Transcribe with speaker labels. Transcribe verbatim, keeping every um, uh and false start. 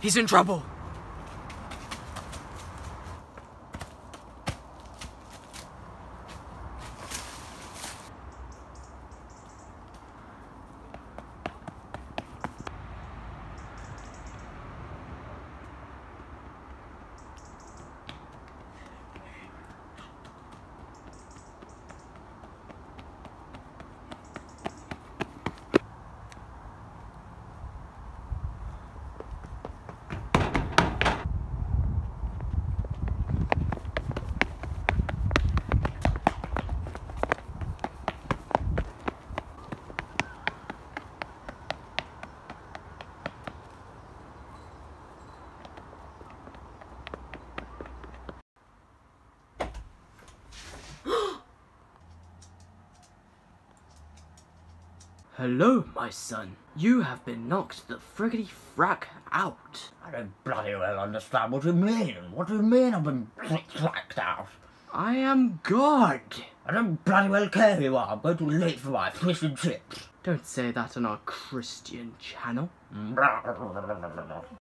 Speaker 1: He's in trouble. Hello, my son. You have been knocked the friggity frack out.
Speaker 2: I don't bloody well understand what you mean. What do you mean I've been click-clacked out?
Speaker 1: I am God.
Speaker 2: I don't bloody well care who you are. I'm going too late for my fish and chips.
Speaker 1: Don't say that on our Christian channel.